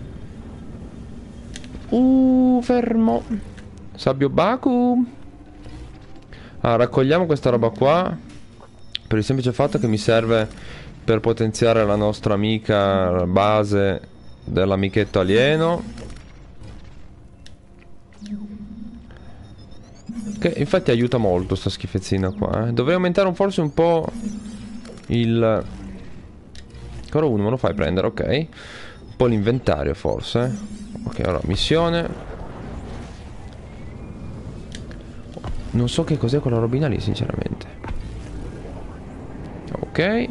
Fermo. Sabbio Baku. Ah, raccogliamo questa roba qua per il semplice fatto che mi serve per potenziare la nostra amica base dell'amichetto alieno. Che infatti aiuta molto sta schifezzina qua, Dovrei aumentare forse un po' il... Ancora uno, me lo fai prendere, ok. Un po' l'inventario forse. Ok, allora, missione. Non so che cos'è quella robina lì, sinceramente. Ok.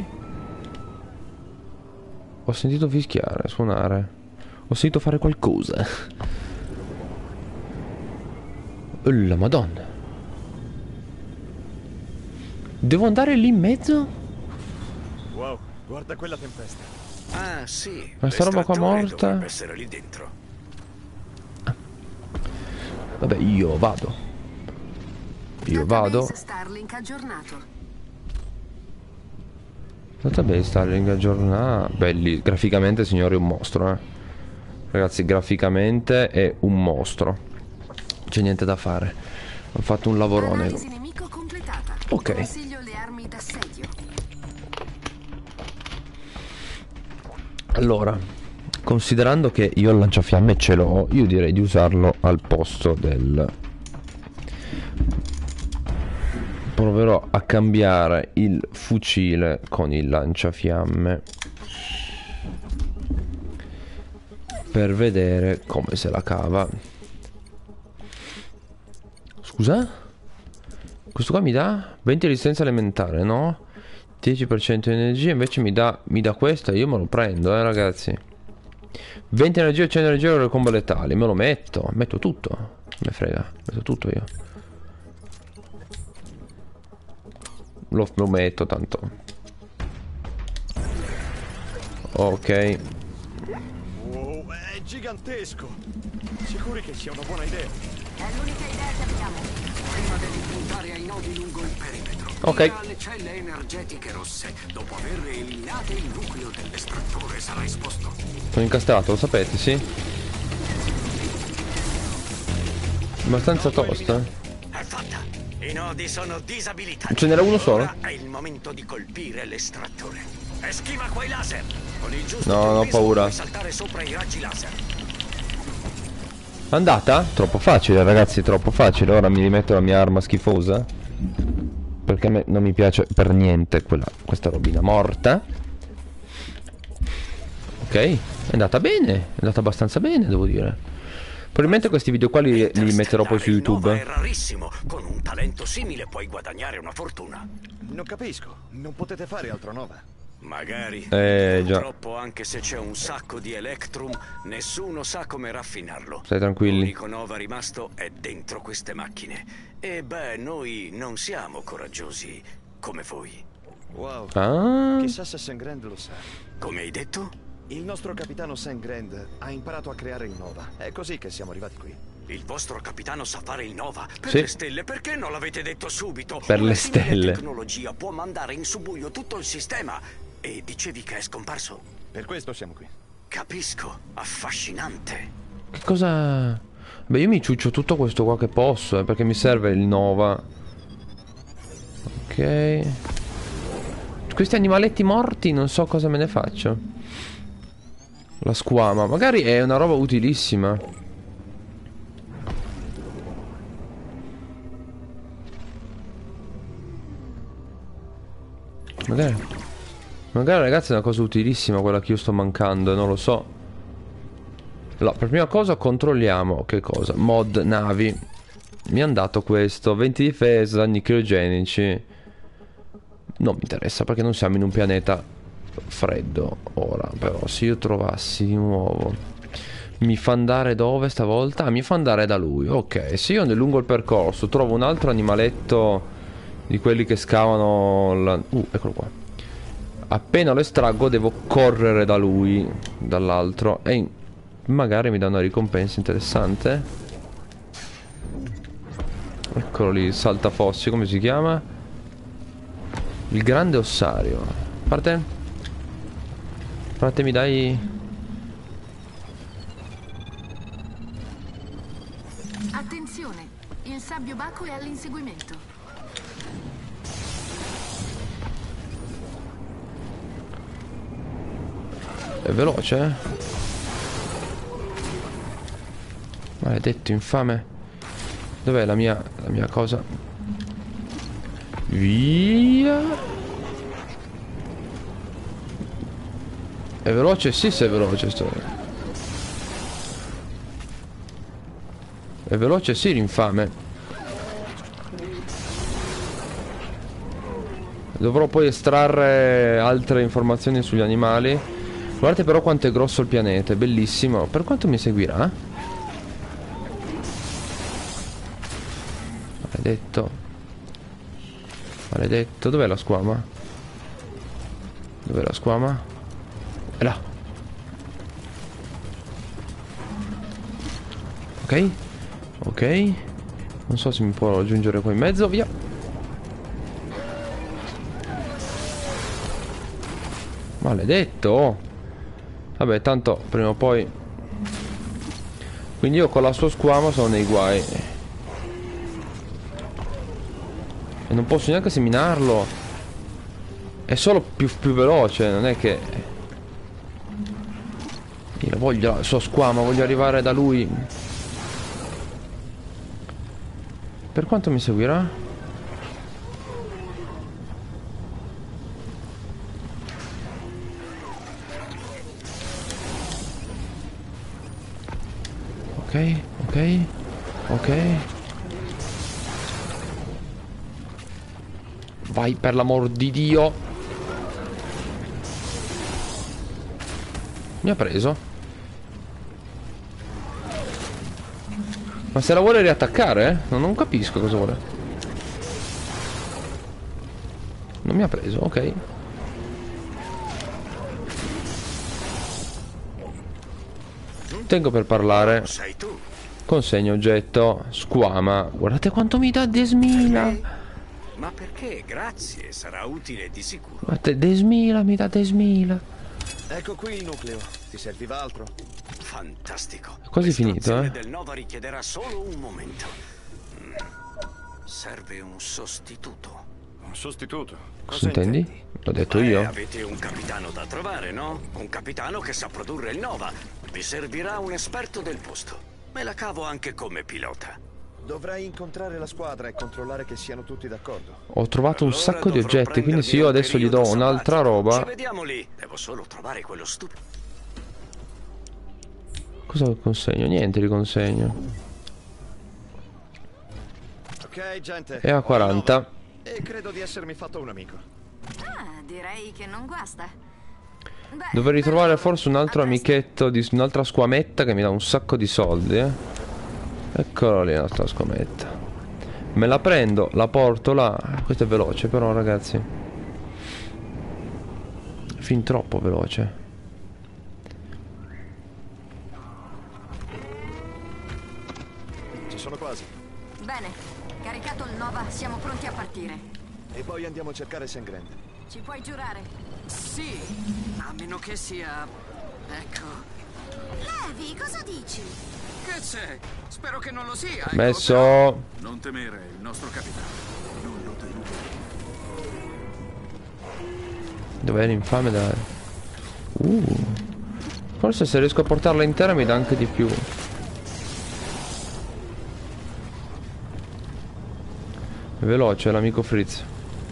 Ho sentito fischiare, suonare. Ho sentito fare qualcosa. Oh, la madonna. Devo andare lì in mezzo? Wow, guarda quella tempesta. Ah, sì. Ma sta roba qua l'estrattore morta? dovrebbe essere lì dentro. Vabbè, io vado. Io vado. Database Starlink aggiornato. Database Starlink aggiornato. Belli, graficamente signori è un mostro, Ragazzi, graficamente è un mostro. C'è niente da fare. Ho fatto un lavorone. Analisi nemico completata. Ok. Consiglio le armi d'assedio. Allora, considerando che io il lanciafiamme ce l'ho, io direi di usarlo al posto del... Proverò a cambiare il fucile con il lanciafiamme per vedere come se la cava. Scusa? Questo qua mi dà 20 resistenza elementare, no? 10% di energia, invece mi dà questa, io me lo prendo, ragazzi. 20 energia, 100 energia per le combo letali, me lo metto tutto. Me frega, metto tutto io. Lo metto tanto. Ok. Wow, è gigantesco. Sicuri che sia una buona idea? È l'unica idea che abbiamo. Prima devi puntare ai nodi lungo il perimetro. Ok. Tira alle celle energetiche rosse. Dopo averle eliminate, il nucleo dell'estrattore sarà esposto. Sono incastrato, lo sapete, sì? Abbastanza tosta. È fatta. I nodi sono disabilitati. Ce n'era uno solo? Ora è il momento di colpire l'estrattore. E schiva quei laser. Con il giusto No, non ho tempismo paura. puoi saltare sopra i raggi laser. Andata? Troppo facile, ragazzi, troppo facile. Ora mi rimetto la mia arma schifosa. Perché a me non mi piace per niente questa robina morta. Ok, è andata bene. È andata abbastanza bene, devo dire. Probabilmente questi video qua li metterò poi su Il Nova YouTube. è rarissimo. Con un talento simile puoi guadagnare una fortuna. Non capisco. Non potete fare altro Nova. Magari. Già. Purtroppo, anche se c'è un sacco di Electrum, nessuno sa come raffinarlo. Stai tranquilli. L'unico Nova rimasto è dentro queste macchine. E beh, noi non siamo coraggiosi come voi. Wow. Ah, Chissà se Sengrand lo sa. Come hai detto? Il nostro capitano Sengrand ha imparato a creare il Nova. È così che siamo arrivati qui. Il vostro capitano sa fare il Nova. Per Sì. le stelle, perché non l'avete detto subito? Per le Una simile stelle. tecnologia può mandare in subbuglio tutto il sistema. E dicevi che è scomparso? Per questo siamo qui. Capisco, affascinante. che cosa... Beh, io mi ciuccio tutto questo qua che posso, perché mi serve il Nova. Ok. Questi animaletti morti non so cosa me ne faccio. La squama, magari è una roba utilissima. Magari ragazzi è una cosa utilissima quella che io sto mancando, non lo so. Allora, per prima cosa controlliamo che cosa? Mod navi. Mi hanno dato questo, 20 difesa, danni criogenici. Non mi interessa perché non siamo in un pianeta freddo ora. Però se io trovassi di nuovo, mi fa andare dove stavolta? Mi fa andare da lui. Ok, se io lungo il percorso trovo un altro animaletto di quelli che scavano eccolo qua. Appena lo estraggo devo correre da lui, dall'altro, e magari mi dà una ricompensa interessante. Eccolo lì, il saltafossi, come si chiama? Il grande ossario. Parte? Mi dai... Attenzione, il sabbio Baco è all'inseguimento. È veloce, eh? Maledetto infame. Dov'è la mia cosa? Via. È veloce? Sì, se è veloce È veloce? Sì, l'infame. Dovrò poi estrarre altre informazioni sugli animali. Guardate però quanto è grosso il pianeta, è bellissimo. Per quanto mi seguirà? Maledetto, dov'è la squama? Dov'è la squama? È là. Ok. Non so se mi può raggiungere qua in mezzo, via. Maledetto. Vabbè, tanto prima o poi. Quindi io con la sua squama sono nei guai. E non posso neanche seminarlo. È solo più veloce, non è che... Io voglio la sua squama, voglio arrivare da lui. Per quanto mi seguirà? Ok. Vai, per l'amor di Dio. Mi ha preso. Ma se la vuole riattaccare? Non capisco cosa vuole. Non mi ha preso, ok. Tengo per parlare. Sei tu. Consegno oggetto. Squama. Guardate quanto mi dà 10.000. Ma perché? Grazie, sarà utile di sicuro. Guardate, 10.000, mi dà 10.000. Ecco qui il nucleo. Ti serviva altro? Fantastico. Quasi finito, L'estrazione del Nova richiederà solo un momento. Serve un sostituto. Un sostituto. Cosa intendi? L'ho detto io. Avete un capitano da trovare, no? Un capitano che sa produrre il Nova. Vi servirà un esperto del posto. Me la cavo anche come pilota. Dovrai incontrare la squadra e controllare che siano tutti d'accordo. Ho trovato un Allora sacco di dovrò oggetti, quindi se io prendermi adesso un gli do periodo un'altra sabbatico. Ci roba. vediamo lì. Devo solo trovare quello stupido. Cosa consegno? Niente li consegno. Ok, gente. E a 40. E credo di essermi fatto un amico. Ah, direi che non guasta. Beh, Dovrei ritrovare però, forse un altro a presto. amichetto di un'altra squametta che mi dà un sacco di soldi, Eccolo lì l'altra squametta. Me la prendo, la porto là. Questo è veloce però, ragazzi. Fin troppo veloce. Ci sono quasi. Bene, caricato il Nova, siamo pronti a partire. E poi andiamo a cercare Sengrend. Ci puoi giurare? Sì, a meno che sia... Ecco. Levi, cosa dici? Che c'è? Spero che non lo sia. ecco, Messo. Non temere, il nostro capitano. Non lo deluderà. Dov'è l'infame da... Forse se riesco a portarla intera mi dà anche di più. È veloce l'amico Fritz.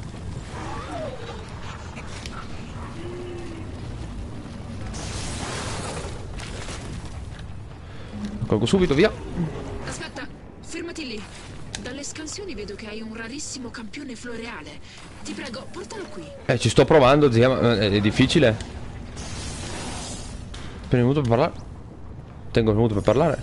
Colgo subito, via. Aspetta, fermati lì. Dalle scansioni vedo che hai un rarissimo campione floreale. Ti prego, portalo qui. Ci sto provando, zia, ma è difficile. Appena venuto per parlare. Tengo venuto per parlare.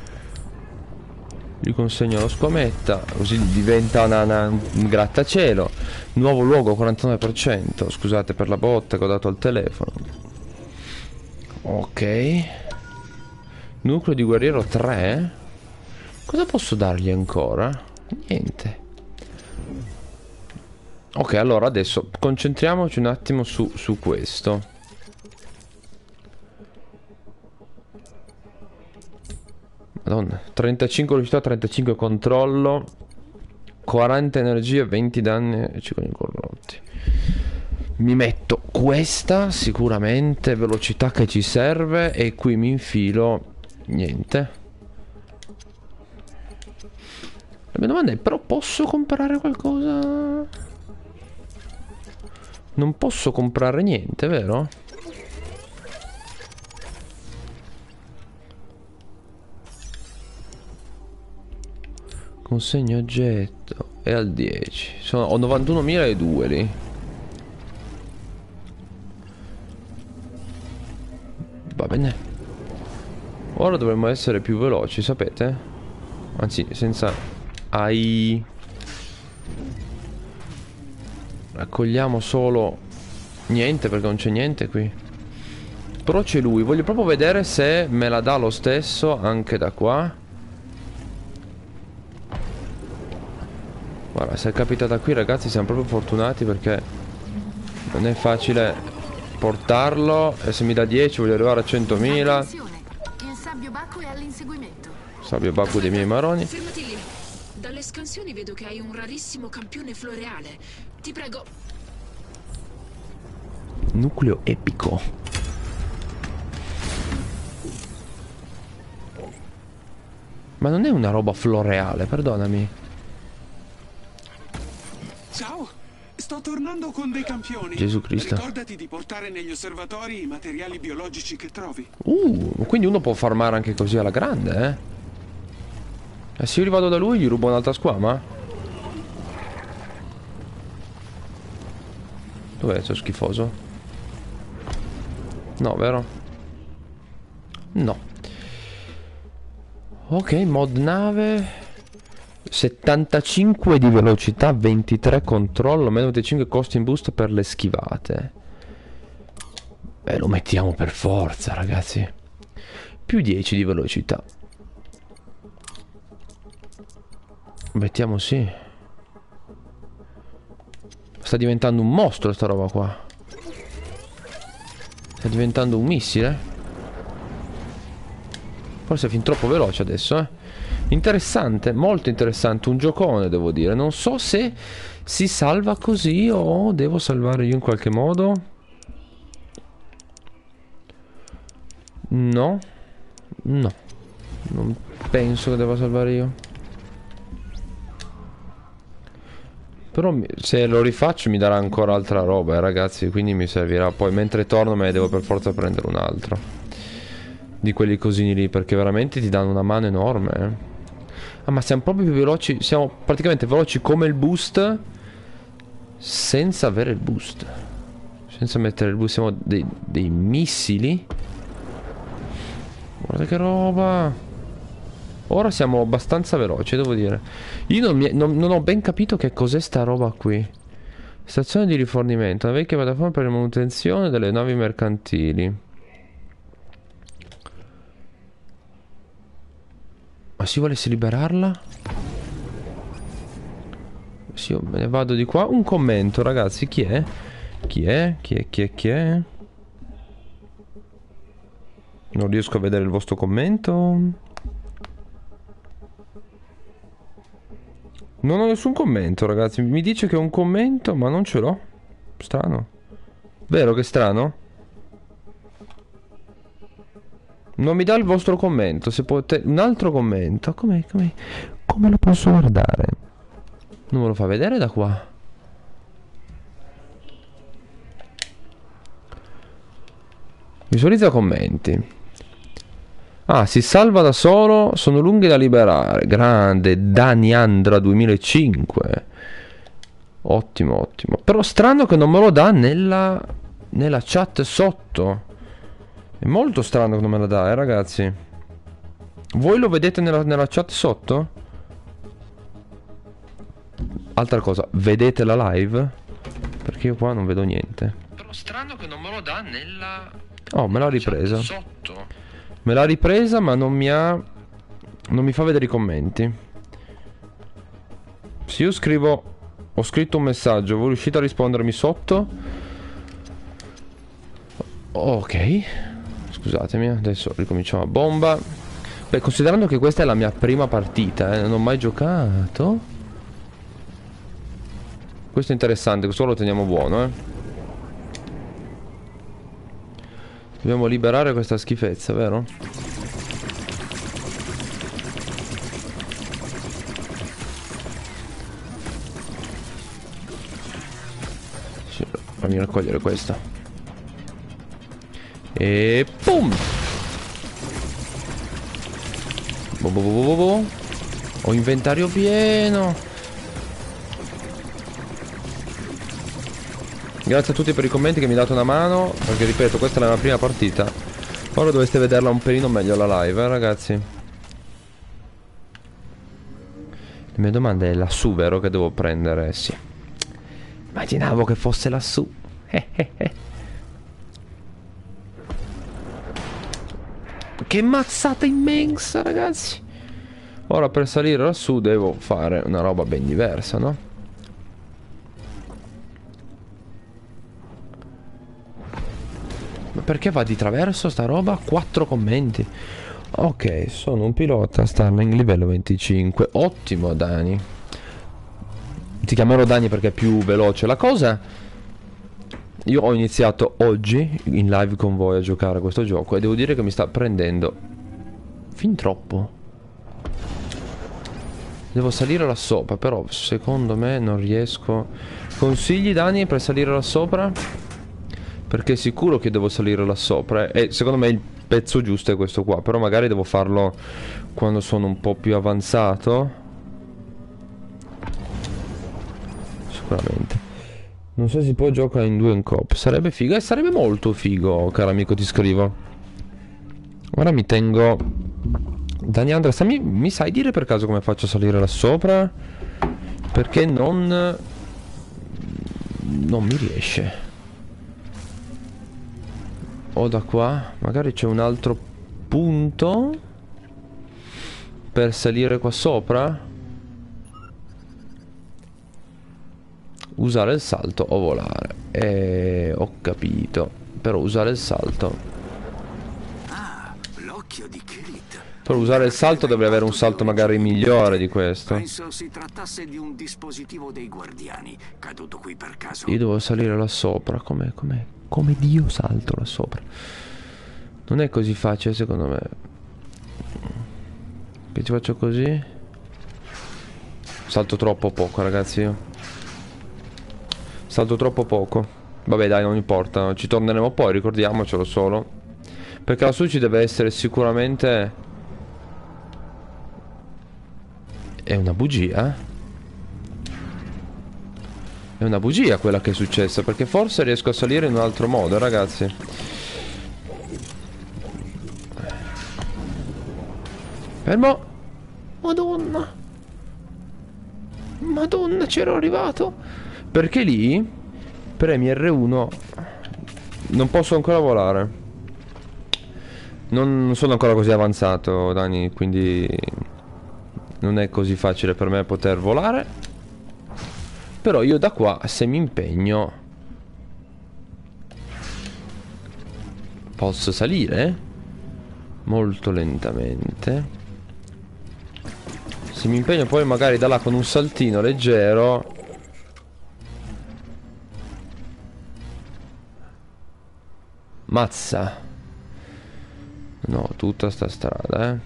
Gli consegno la squametta, così diventa un grattacielo. Nuovo luogo 49%. Scusate per la botta che ho dato al telefono. Ok. Nucleo di guerriero 3. Cosa posso dargli ancora? Niente. Ok, allora adesso concentriamoci un attimo su questo. Madonna. 35 velocità, 35 controllo, 40 energia, 20 danni e 5 corrotti. Mi metto questa sicuramente, velocità che ci serve, e qui mi infilo niente. La mia domanda è, però posso comprare qualcosa? Non posso comprare niente, vero? Consegna oggetto. È al 10. Ho 91.002 lì. Va bene. Ora dovremmo essere più veloci, sapete? Anzi, senza AI. Raccogliamo solo niente, perché non c'è niente qui. Però c'è lui. Voglio proprio vedere se me la dà lo stesso anche da qua. Guarda, se è capitata qui, ragazzi, siamo proprio fortunati, perché non è facile portarlo. E se mi dà 10 voglio arrivare a 100.000. Attenzione, il sabbio Baku è all'inseguimento. Sabbio Baku dei miei maroni. Fermati lì. Dalle scansioni vedo che hai un rarissimo campione floreale. Ti prego. Nucleo epico. Ma non è una roba floreale, perdonami. Ciao, sto tornando con dei campioni. Gesù Cristo. Ricordati di portare negli osservatori i materiali biologici che trovi. Quindi uno può farmare anche così alla grande, E se io rivado da lui gli rubo un'altra squama? Dov'è sto schifoso? No, vero? No. Ok, mod nave. 75 di velocità, 23 controllo, meno 25 costi in boost per le schivate. Beh, lo mettiamo per forza, ragazzi. Più 10 di velocità. Mettiamo sì. Sta diventando un mostro sta roba qua. Sta diventando un missile. Forse è fin troppo veloce adesso, eh. Interessante, molto interessante. Un giocone, devo dire. Non so se si salva così o devo salvare io in qualche modo. No. No. Non penso che debba salvare io. Però se lo rifaccio mi darà ancora altra roba, ragazzi. Quindi mi servirà. Poi mentre torno me ne devo per forza prendere un altro di quelli cosini lì, perché veramente ti danno una mano enorme, eh. Ah, ma siamo proprio più veloci. Siamo praticamente veloci come il boost, senza avere il boost, senza mettere il boost. Siamo dei missili. Guarda che roba. Ora siamo abbastanza veloci, devo dire. Io non ho ben capito che cos'è sta roba qui. Stazione di rifornimento. Una vecchia piattaforma per la manutenzione delle navi mercantili. Ma se io volessi liberarla? Sì, io me ne vado di qua. Un commento, ragazzi. Chi è? Chi è? Chi è? Non riesco a vedere il vostro commento. Non ho nessun commento, ragazzi. Mi dice che ho un commento, ma non ce l'ho. Strano. Vero che strano? Non mi dà il vostro commento. Se potete... Un altro commento. Come lo posso guardare? Non me lo fa vedere da qua. Visualizza commenti. Ah, si salva da solo. Sono lunghi da liberare. Grande. Daniandra 2005. Ottimo, ottimo. Però strano che non me lo dà nella chat sotto. È molto strano che non me la dà, ragazzi. Voi lo vedete nella chat sotto? Altra cosa, vedete la live? Perché io qua non vedo niente. Però strano che non me lo dà nella... Oh, me l'ha ripresa. Sotto. Me l'ha ripresa, ma non mi fa vedere i commenti. Se io scrivo... Ho scritto un messaggio, voi riuscite a rispondermi sotto? Ok. Scusatemi, adesso ricominciamo a bomba. Beh, considerando che questa è la mia prima partita, non ho mai giocato. Questo è interessante, questo lo teniamo buono, eh. Dobbiamo liberare questa schifezza, vero? Sì, fammi raccogliere questa. E pum! Ho inventario pieno. Grazie a tutti per i commenti che mi date una mano. Perché ripeto, questa è la mia prima partita. Ora dovreste vederla un pelino meglio la live, ragazzi. La mia domanda è lassù, vero? Che devo prendere? Sì. Immaginavo che fosse lassù. Che mazzata immensa, ragazzi. Ora per salire lassù devo fare una roba ben diversa, no? Ma perché va di traverso sta roba? 4 commenti. Ok, sono un pilota Starling livello 25. Ottimo, Dani. Ti chiamerò Dani perché è più veloce la cosa. Io ho iniziato oggi in live con voi a giocare a questo gioco e devo dire che mi sta prendendo fin troppo. Devo salire là sopra, però secondo me non riesco. Consigli, Dani, per salire là sopra? Perché è sicuro che devo salire là sopra e secondo me il pezzo giusto è questo qua. Però magari devo farlo quando sono un po' più avanzato. Sicuramente. Non so se si può giocare in 2 in coop. Sarebbe figo. E sarebbe molto figo, caro amico, ti scrivo. Ora mi tengo... Dani Andrea, mi sai dire per caso come faccio a salire là sopra? Perché non mi riesce. O da qua. Magari c'è un altro punto per salire qua sopra. Usare il salto o volare. Ho capito. Però usare il salto. Ah, l'occhio di Kirit. Per usare il salto dovrei avere un salto magari migliore di questo. Penso si trattasse di un dispositivo dei guardiani, caduto qui per caso. Io devo salire là sopra. Come Dio salto là sopra. Non è così facile secondo me. Che ci faccio così? Salto troppo poco, ragazzi, io. Salto troppo poco. Vabbè, dai, non importa. Ci torneremo poi, ricordiamocelo solo. Perché lassù ci deve essere sicuramente... È una bugia? È una bugia quella che è successa. Perché forse riesco a salire in un altro modo, ragazzi. Fermo. Madonna. Madonna, c'ero arrivato. Perché lì premi R1. Non posso ancora volare. Non sono ancora così avanzato, Dani, quindi non è così facile per me poter volare. Però io da qua, se mi impegno, posso salire molto lentamente. Se mi impegno poi magari da là con un saltino leggero. Mazza. No, tutta sta strada,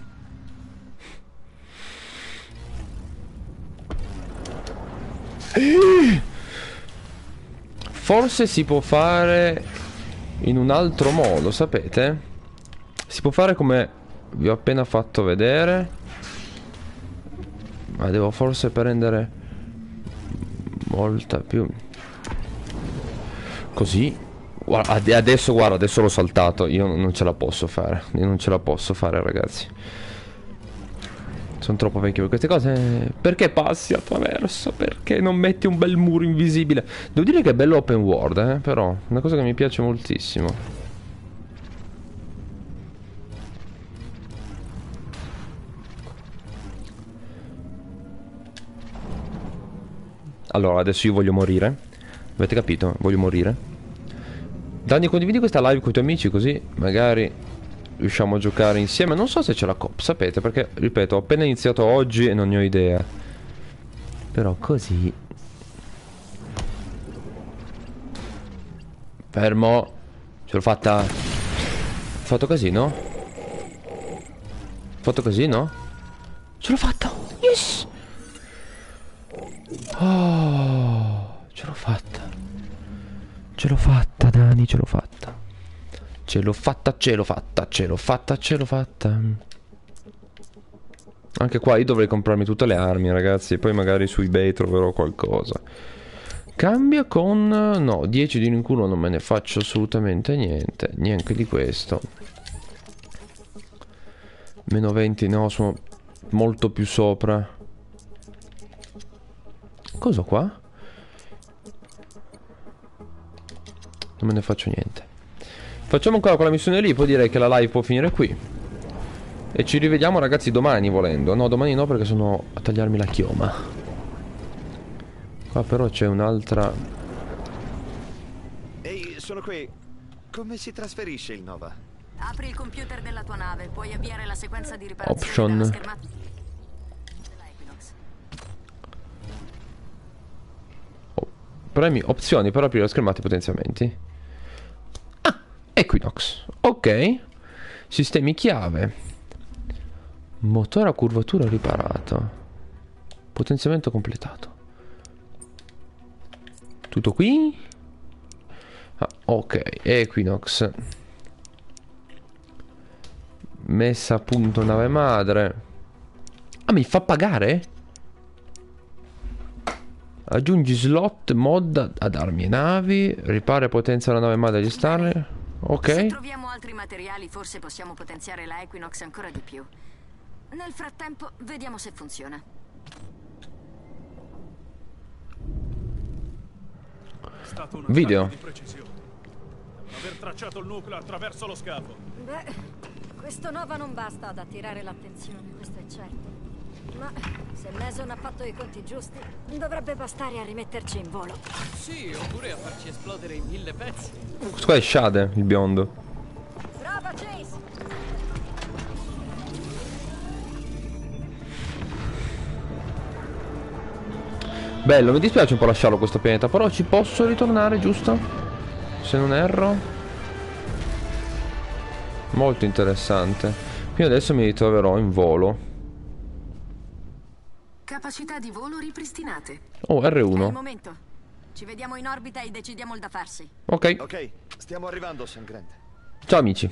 Forse si può fare in un altro modo, sapete? Si può fare come vi ho appena fatto vedere. Ma devo forse prendere molta più. Così. Guarda, adesso guarda, adesso l'ho saltato. Io non ce la posso fare. Io non ce la posso fare, ragazzi. Sono troppo vecchio per queste cose. Perché passi attraverso? Perché non metti un bel muro invisibile? Devo dire che è bello open world, però. Una cosa che mi piace moltissimo. Allora, adesso io voglio morire. Avete capito? Voglio morire. Dani, condividi questa live con i tuoi amici, così magari riusciamo a giocare insieme. Non so se c'è la coop, sapete, perché, ripeto, ho appena iniziato oggi e non ne ho idea. Però così. Fermo. Ce l'ho fatta. Ho fatto casino? Ho fatto casino? Ce l'ho fatta. Yes. Oh, ce l'ho fatta. Ce l'ho fatta, Dani, ce l'ho fatta. Ce l'ho fatta, ce l'ho fatta, ce l'ho fatta, ce l'ho fatta. Anche qua io dovrei comprarmi tutte le armi, ragazzi. E poi magari su eBay troverò qualcosa. Cambia con... No, 10 di rinculo non me ne faccio assolutamente niente. Neanche di questo. Meno 20, no, sono molto più sopra. Cosa qua? Non me ne faccio niente. Facciamo ancora quella missione lì. Poi direi che la live può finire qui. E ci rivediamo, ragazzi, domani volendo. No, domani no, perché sono a tagliarmi la chioma. Qua però c'è un'altra. Ehi, sono qui. Come si trasferisce il Nova? Apri il computer della tua nave. Puoi avviare la sequenza di riparazione Option. della schermata della Equinox. Premi opzioni per aprire la schermata e potenziamenti. Ah, Equinox. Ok. Sistemi chiave. Motore a curvatura riparato. Potenziamento completato. Tutto qui? Ah, ok. Equinox. Messa a punto nave madre. Ah, mi fa pagare? Aggiungi slot mod ad armi e navi. Ripara e potenzia la nave madre degli Starling. Ok. Se troviamo altri materiali, forse possiamo potenziare la Equinox ancora di più. Nel frattempo, vediamo se funziona. Video. Di precisione. Aver tracciato il nucleo attraverso lo scafo. Beh, questo Nova non basta ad attirare l'attenzione, questo è certo. Ma se Mason ha fatto i conti giusti, dovrebbe bastare a rimetterci in volo. Sì, oppure a farci esplodere in 1000 pezzi. Questo qua è Shade, il biondo. Brava, Chase! Bello, mi dispiace un po' lasciarlo questo pianeta, però ci posso ritornare, giusto? Se non erro. Molto interessante. Quindi adesso mi ritroverò in volo. Capacità di volo ripristinate. Oh, È il R1. momento. Ci vediamo in orbita e decidiamo il da farsi. Ok. Ok, stiamo arrivando, St. Grant. Ciao amici.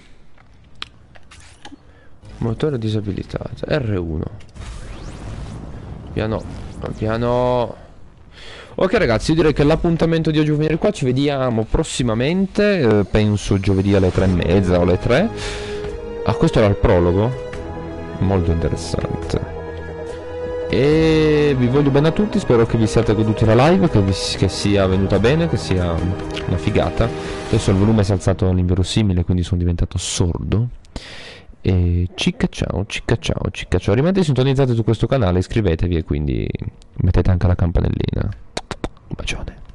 Motore disabilitato. R1. Piano. Piano. Ok ragazzi, io direi che l'appuntamento di oggi può finire qua. Ci vediamo prossimamente. Penso giovedì alle 3:30 o alle 3. Ah, questo era il prologo. Molto interessante. E vi voglio bene a tutti. Spero che vi siate goduti la live, che sia venuta bene, che sia una figata. Adesso il volume si è alzato all'inverosimile, quindi sono diventato sordo. E cicca ciao, cicca ciao, cicca ciao. Rimanete sintonizzati su questo canale, iscrivetevi e quindi mettete anche la campanellina. Un bacione.